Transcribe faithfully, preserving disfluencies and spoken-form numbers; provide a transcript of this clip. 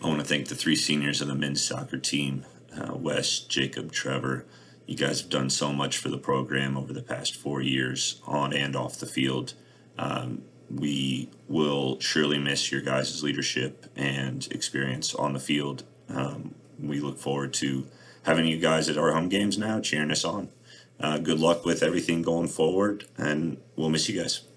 I want to thank the three seniors of the men's soccer team, uh, Wes, Jacob, Trevor. You guys have done so much for the program over the past four years, on and off the field. Um, we will surely miss your guys' leadership and experience on the field. Um, we look forward to having you guys at our home games now, cheering us on. Uh, good luck with everything going forward, and we'll miss you guys.